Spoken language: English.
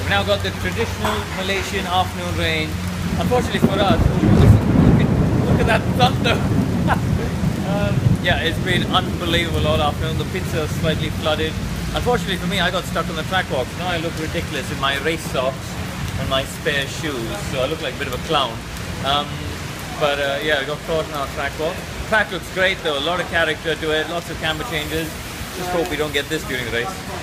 We now got the traditional Malaysian afternoon rain. Unfortunately for us, look at that thunder. Yeah, it's been unbelievable all afternoon. The pits are slightly flooded. Unfortunately for me, I got stuck on the track walk. Now I look ridiculous in my race socks and my spare shoes, so I look like a bit of a clown. Yeah, I got caught in our track walk. The track looks great though, a lot of character to it, lots of camber changes. Just hope we don't get this during the race.